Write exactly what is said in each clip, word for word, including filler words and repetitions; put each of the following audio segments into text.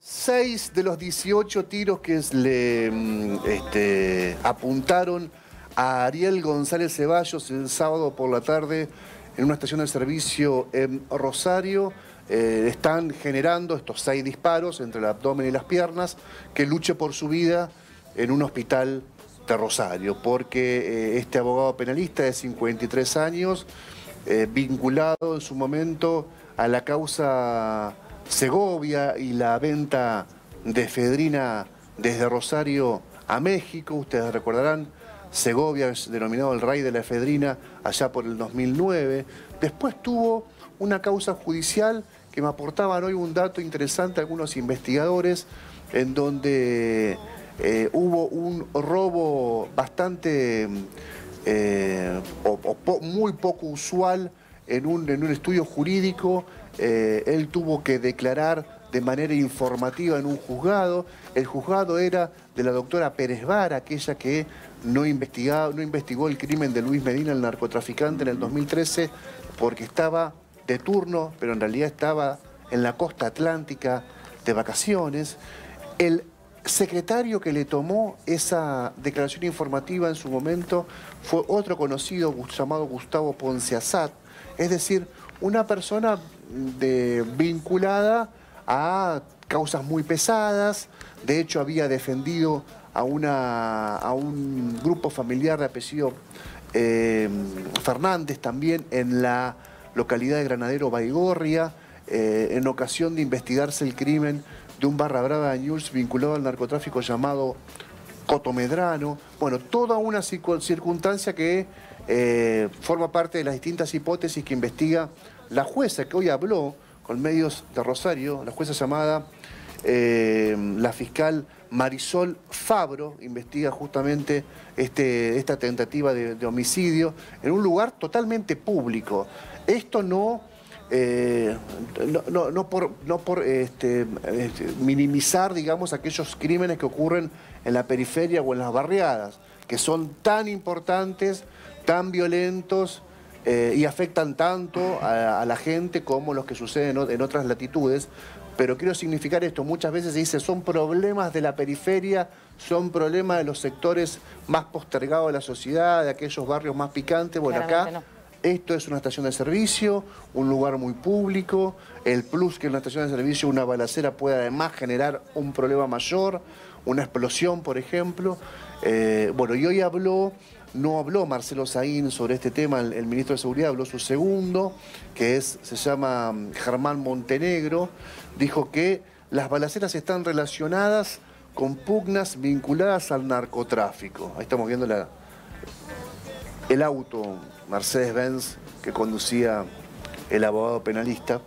Seis de los dieciocho tiros que le este, apuntaron a Ariel González Ceballos el sábado por la tarde en una estación de servicio en Rosario eh, están generando estos seis disparos entre el abdomen y las piernas que luche por su vida en un hospital de Rosario, porque eh, este abogado penalista de cincuenta y tres años, eh, vinculado en su momento a la causa Segovia y la venta de efedrina desde Rosario a México. Ustedes recordarán, Segovia es denominado el rey de la efedrina allá por el dos mil nueve. Después tuvo una causa judicial que me aportaban hoy un dato interesante algunos investigadores, en donde eh, hubo un robo bastante eh, o, o po, muy poco usual en un, en un estudio jurídico. Eh, él tuvo que declarar de manera informativa en un juzgado. El juzgado era de la doctora Pérez Vara, aquella que no, investigaba, no investigó el crimen de Luis Medina, el narcotraficante, en el dos mil trece, porque estaba de turno, pero en realidad estaba en la costa atlántica de vacaciones. El secretario que le tomó esa declaración informativa en su momento fue otro conocido llamado Gustavo Ponce Asat, es decir, una persona de, vinculada a causas muy pesadas. De hecho, había defendido a, una, a un grupo familiar de apellido eh, Fernández también en la localidad de Granadero Baigorria, eh, en ocasión de investigarse el crimen de un barra brava de Ñuls vinculado al narcotráfico llamado Coto Medrano. Bueno, toda una circunstancia que eh, forma parte de las distintas hipótesis que investiga la jueza que hoy habló con medios de Rosario, la jueza llamada eh, la fiscal Marisol Fabro, investiga justamente este, esta tentativa de, de homicidio en un lugar totalmente público. Esto no, eh, no, no, no por, no por este, este, minimizar, digamos, aquellos crímenes que ocurren en la periferia o en las barriadas, que son tan importantes, tan violentos, Eh, y afectan tanto a, a la gente como los que suceden en, en otras latitudes. Pero quiero significar esto, muchas veces se dice son problemas de la periferia, son problemas de los sectores más postergados de la sociedad, de aquellos barrios más picantes. Bueno, acá no. Esto es una estación de servicio, un lugar muy público. El plus que en una estación de servicio una balacera puede además generar un problema mayor, una explosión, por ejemplo. Eh, bueno, y hoy habló... No habló Marcelo Saín sobre este tema, el, el ministro de Seguridad, habló su segundo, que es, se llama Germán Montenegro, dijo que las balaceras están relacionadas con pugnas vinculadas al narcotráfico. Ahí estamos viendo la, el auto Mercedes-Benz que conducía el abogado penalista.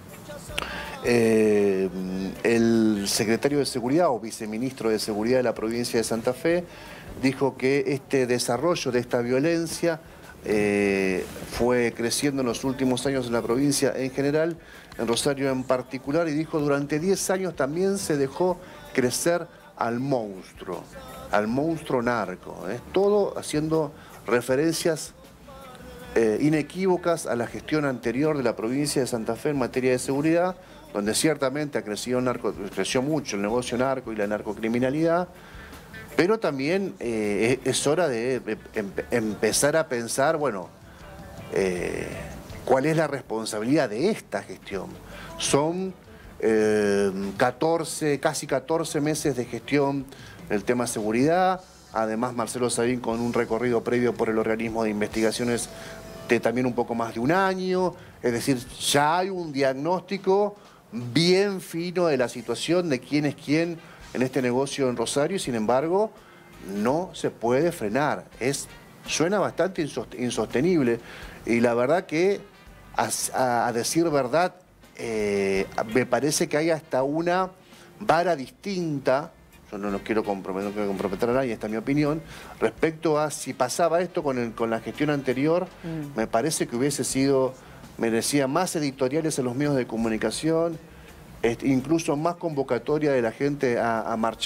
Eh, el secretario de Seguridad o viceministro de Seguridad de la provincia de Santa Fe dijo que este desarrollo de esta violencia eh, fue creciendo en los últimos años en la provincia en general, en Rosario en particular, y dijo durante diez años también se dejó crecer al monstruo, al monstruo narco. ¿eh? Todo haciendo referencias eh, inequívocas a la gestión anterior de la provincia de Santa Fe en materia de seguridad, donde ciertamente ha crecido, narco, creció mucho el negocio narco y la narcocriminalidad, pero también eh, es hora de em, empezar a pensar, bueno, eh, cuál es la responsabilidad de esta gestión. Son eh, catorce, casi catorce meses de gestión del tema seguridad, además Marcelo Saín con un recorrido previo por el organismo de investigaciones de también un poco más de un año, es decir, ya hay un diagnóstico bien fino de la situación de quién es quién en este negocio en Rosario, y sin embargo no se puede frenar. Es, suena bastante insostenible y la verdad que a, a decir verdad eh, me parece que hay hasta una vara distinta, yo no, no, quiero comprometer, no quiero comprometer a nadie, esta es mi opinión, respecto a si pasaba esto con, el, con la gestión anterior, mm. me parece que hubiese sido, merecía más editoriales en los medios de comunicación, incluso más convocatoria de la gente a, a marchar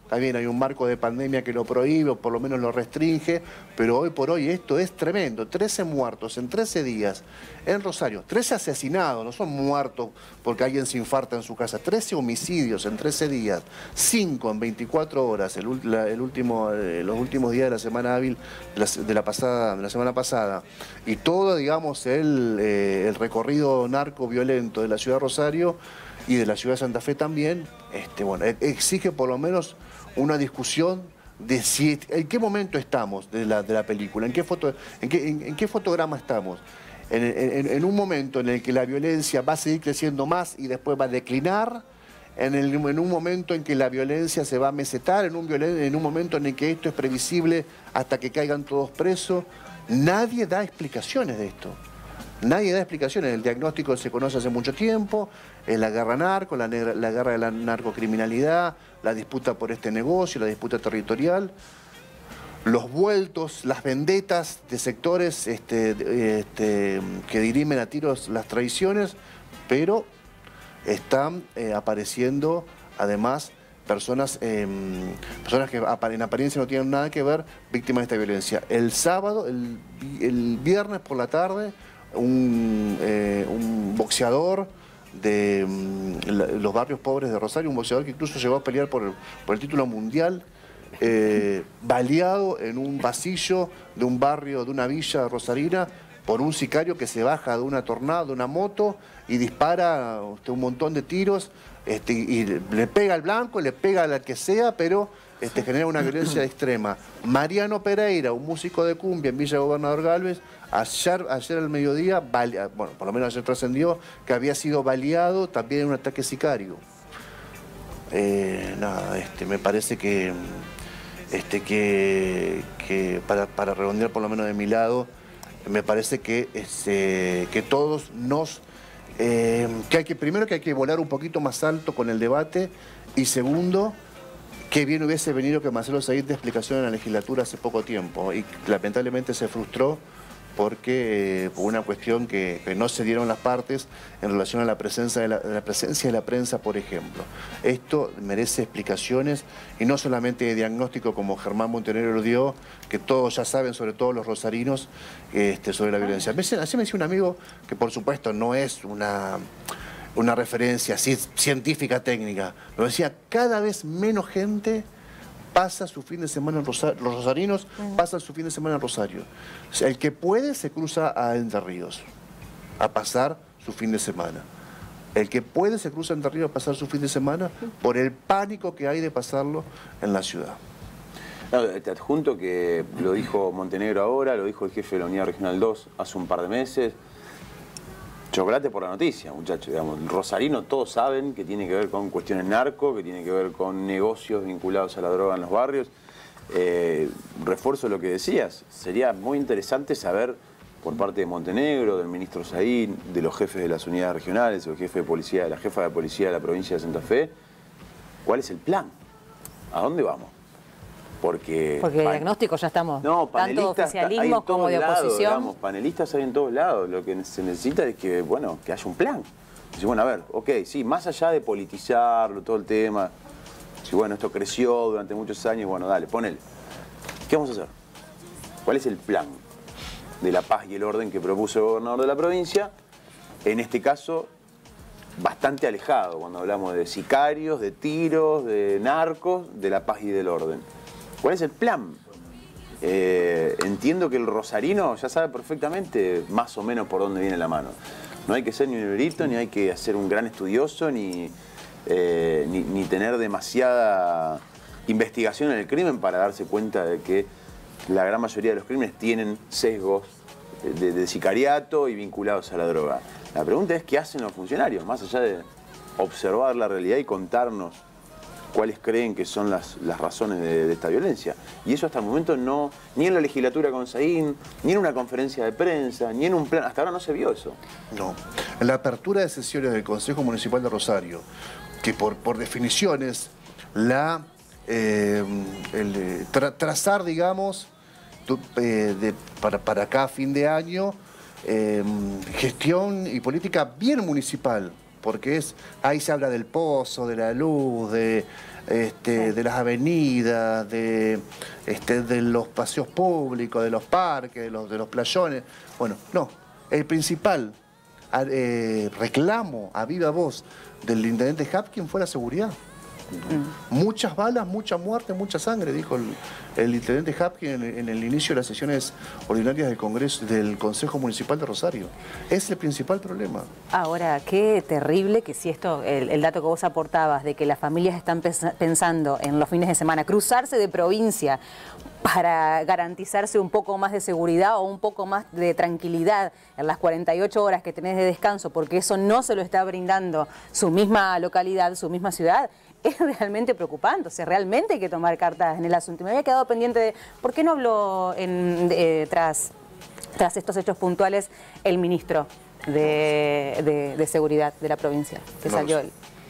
También hay un marco de pandemia que lo prohíbe o por lo menos lo restringe, pero hoy por hoy esto es tremendo. trece muertos en trece días en Rosario. trece asesinados, no son muertos porque alguien se infarta en su casa. trece homicidios en trece días. cinco en veinticuatro horas, el, la, el último, eh, los últimos días de la semana hábil de la, de la, pasada, de la semana pasada. Y todo, digamos, el, eh, el recorrido narco violento de la ciudad de Rosario y de la ciudad de Santa Fe también, este, bueno, exige por lo menos una discusión de si, en qué momento estamos de la, de la película, en qué, foto, en qué, en, en qué fotograma estamos. En, en, en un momento en el que la violencia va a seguir creciendo más y después va a declinar, en, el, en un momento en que la violencia se va a mesetar, en un, en un momento en el que esto es previsible hasta que caigan todos presos. Nadie da explicaciones de esto. Nadie da explicaciones. El diagnóstico se conoce hace mucho tiempo, es la guerra narco, la, la guerra de la narcocriminalidad, la disputa por este negocio, la disputa territorial, los vueltos, las vendetas de sectores este, este, que dirimen a tiros las traiciones, pero están eh, apareciendo además personas, eh, personas que en apariencia no tienen nada que ver, víctimas de esta violencia. El sábado, el, el viernes por la tarde, Un, eh, un boxeador de um, la, los barrios pobres de Rosario, un boxeador que incluso llegó a pelear por el, por el título mundial, eh, baleado en un pasillo de un barrio, de una villa rosarina, por un sicario que se baja de una tornada, de una moto, y dispara este, un montón de tiros, este, y le pega al blanco, le pega al que sea, pero este, genera una violencia extrema. Mariano Pereira, un músico de cumbia en Villa Gobernador Galvez, ayer, ayer al mediodía, bale, bueno, por lo menos ayer trascendió, que había sido baleado también en un ataque sicario. Eh, nada, este, me parece que, este, que, que para, para redondear por lo menos de mi lado, me parece que, este, que todos nos... Eh, que hay que, primero que hay que volar un poquito más alto con el debate, y segundo, que bien hubiese venido que Marcelo Said dé explicación en la legislatura hace poco tiempo, y lamentablemente se frustró porque eh, por una cuestión que, que no se dieron las partes en relación a la presencia, de la, de la presencia de la prensa, por ejemplo. Esto merece explicaciones, y no solamente de diagnóstico como Germán Montenegro lo dio, que todos ya saben, sobre todo los rosarinos, este, sobre la violencia. Así me decía un amigo que por supuesto no es una... una referencia así, científica, técnica. Lo decía, cada vez menos gente pasa su fin de semana en Rosario. Los rosarinos uh-huh. pasan su fin de semana en Rosario. O sea, el que puede se cruza a Entre Ríos a pasar su fin de semana. El que puede se cruza a Entre Ríos a pasar su fin de semana por el pánico que hay de pasarlo en la ciudad. No, te adjunto que lo dijo Montenegro ahora, lo dijo el jefe de la Unidad Regional dos hace un par de meses. Chocolate por la noticia, muchachos. Digamos, el rosarino todos saben que tiene que ver con cuestiones narco, que tiene que ver con negocios vinculados a la droga en los barrios. Eh, refuerzo lo que decías. Sería muy interesante saber por parte de Montenegro, del ministro Said, de los jefes de las unidades regionales, el jefe de policía, la jefa de policía de la provincia de Santa Fe, ¿cuál es el plan? ¿A dónde vamos? Porque, Porque de diagnóstico ya estamos, no, tanto oficialismo como de lados, oposición. Digamos, panelistas hay en todos lados. Lo que se necesita es que, bueno, que haya un plan. Dice, bueno, a ver, ok, sí, más allá de politizarlo, todo el tema, si bueno, esto creció durante muchos años, bueno, dale, ponele. ¿Qué vamos a hacer? ¿Cuál es el plan de la paz y el orden que propuso el gobernador de la provincia? En este caso, bastante alejado, cuando hablamos de sicarios, de tiros, de narcos, de la paz y del orden. ¿Cuál es el plan? Eh, entiendo que el rosarino ya sabe perfectamente más o menos por dónde viene la mano. No hay que ser ni un erudito, ni hay que ser un gran estudioso, ni, eh, ni, ni tener demasiada investigación en el crimen para darse cuenta de que la gran mayoría de los crímenes tienen sesgos de, de sicariato y vinculados a la droga. La pregunta es qué hacen los funcionarios, más allá de observar la realidad y contarnos cuáles creen que son las, las razones de, de esta violencia. Y eso hasta el momento no, ni en la legislatura con Saín, ni en una conferencia de prensa, ni en un plan, hasta ahora no se vio eso. No. En la apertura de sesiones del Consejo Municipal de Rosario, que por, por definiciones, la, eh, el, tra, trazar, digamos, tu, eh, de, para, para acá fin de año, eh, gestión y política bien municipal, porque es ahí se habla del pozo, de la luz, de, este, sí. de las avenidas, de, este, de los paseos públicos, de los parques, de los, de los playones. Bueno, no, el principal eh, reclamo a viva voz del intendente Hapkin fue la seguridad. Mm. Muchas balas, mucha muerte, mucha sangre, dijo el, el intendente Hapkin en, en el inicio de las sesiones ordinarias del Congreso, del Consejo Municipal de Rosario. Es el principal problema. Ahora, qué terrible que si esto, el, el dato que vos aportabas de que las familias están pensando en los fines de semana cruzarse de provincia para garantizarse un poco más de seguridad o un poco más de tranquilidad en las cuarenta y ocho horas que tenés de descanso, porque eso no se lo está brindando su misma localidad, su misma ciudad, es realmente preocupante. O sea, realmente hay que tomar cartas en el asunto. Me había quedado pendiente de por qué no habló en, de, tras, tras estos hechos puntuales el ministro de, de, de Seguridad de la provincia, que no salió él.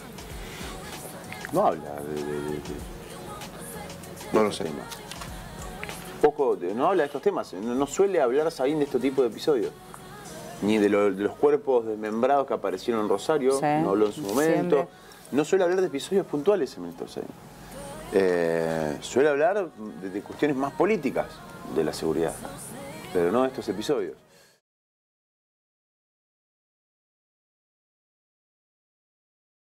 No habla de... de, de, de no lo sé. Poco, de, no habla de estos temas, no, no suele hablar Sabín de este tipo de episodios. Ni de, lo, de los cuerpos desmembrados que aparecieron en Rosario, sí, no habló en su momento. Siempre. No suele hablar de episodios puntuales el ministro Sabín. Eh, suele hablar de, de cuestiones más políticas de la seguridad, pero no de estos episodios.